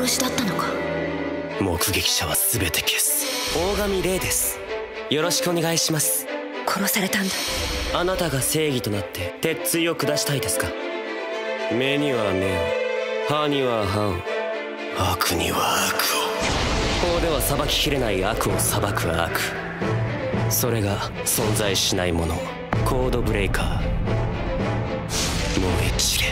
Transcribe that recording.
殺しだったのか。 目撃者は全て消す。大神霊です。よろしくお願いします。 殺されたんだ。 あなたが正義となって鉄槌を下したいですか？目には目を、歯には歯を、悪には悪を。法では裁ききれない悪を裁く悪、それが存在しないもの、コードブレイカー。もう一例。